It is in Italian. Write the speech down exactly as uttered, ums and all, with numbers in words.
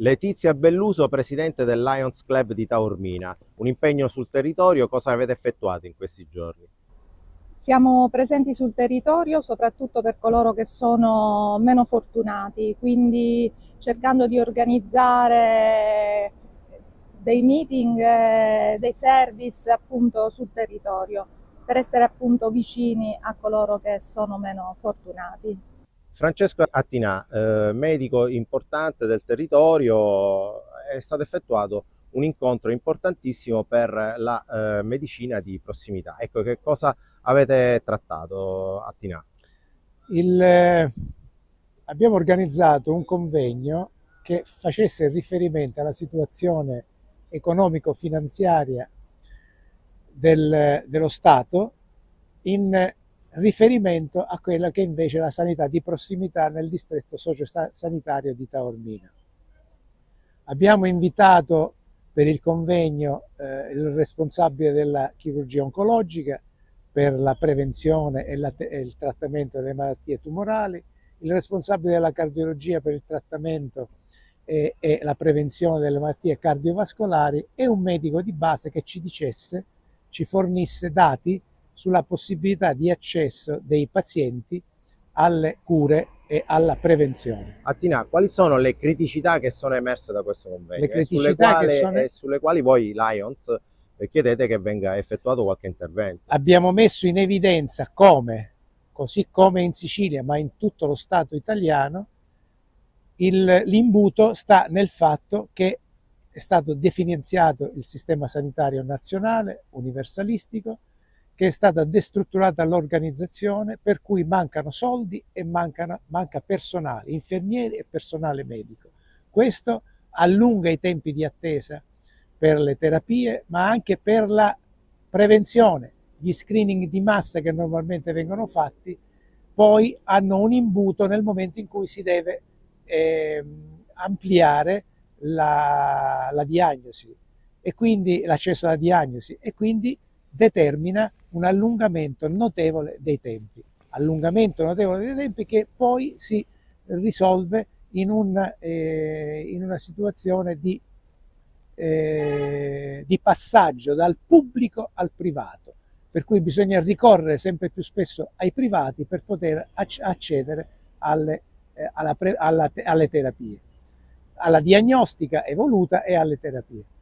Letizia Belluso, presidente del Lions Club di Taormina. Un impegno sul territorio, cosa avete effettuato in questi giorni? Siamo presenti sul territorio soprattutto per coloro che sono meno fortunati, quindi cercando di organizzare dei meeting, eh, dei service appunto sul territorio per essere appunto vicini a coloro che sono meno fortunati. Francesco Attinà, eh, medico importante del territorio, è stato effettuato un incontro importantissimo per la eh, medicina di prossimità. Ecco, che cosa avete trattato, Attinà? Il, eh, abbiamo organizzato un convegno che facesse riferimento alla situazione economico-finanziaria del, dello Stato in riferimento a quella che invece è la sanità di prossimità nel distretto sociosanitario di Taormina. Abbiamo invitato per il convegno eh, il responsabile della chirurgia oncologica per la prevenzione e, la, e il trattamento delle malattie tumorali, il responsabile della cardiologia per il trattamento e, e la prevenzione delle malattie cardiovascolari e un medico di base che ci dicesse, ci fornisse dati sulla possibilità di accesso dei pazienti alle cure e alla prevenzione. Attinà, quali sono le criticità che sono emerse da questo convegno Le criticità e sulle quali, che sono... e sulle quali voi Lions chiedete che venga effettuato qualche intervento? Abbiamo messo in evidenza come, così come in Sicilia, ma in tutto lo Stato italiano, l'imbuto sta nel fatto che è stato definanziato il sistema sanitario nazionale, universalistico, che è stata destrutturata l'organizzazione, per cui mancano soldi e mancano, manca personale, infermieri e personale medico. Questo allunga i tempi di attesa per le terapie, ma anche per la prevenzione. Gli screening di massa che normalmente vengono fatti poi hanno un imbuto nel momento in cui si deve eh, ampliare la, la diagnosi e quindi l'accesso alla diagnosi e quindi determina un allungamento notevole dei tempi, allungamento notevole dei tempi che poi si risolve in una, eh, in una situazione di, eh, di passaggio dal pubblico al privato, per cui bisogna ricorrere sempre più spesso ai privati per poter accedere alle, eh, alla, alla, alle terapie, alla diagnostica evoluta e alle terapie.